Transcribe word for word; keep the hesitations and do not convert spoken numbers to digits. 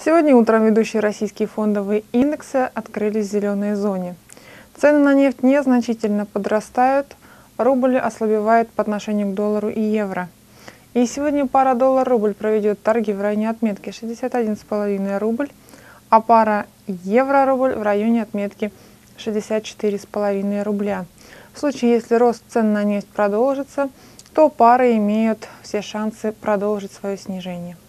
Сегодня утром ведущие российские фондовые индексы открылись в зеленой зоне. Цены на нефть незначительно подрастают, рубль ослабевает по отношению к доллару и евро. И сегодня пара доллар-рубль проведет торги в районе отметки шестьдесят один целых пять десятых рубль, а пара евро-рубль в районе отметки шестьдесят четыре целых пять десятых рубля. В случае, если рост цен на нефть продолжится, то пары имеют все шансы продолжить свое снижение.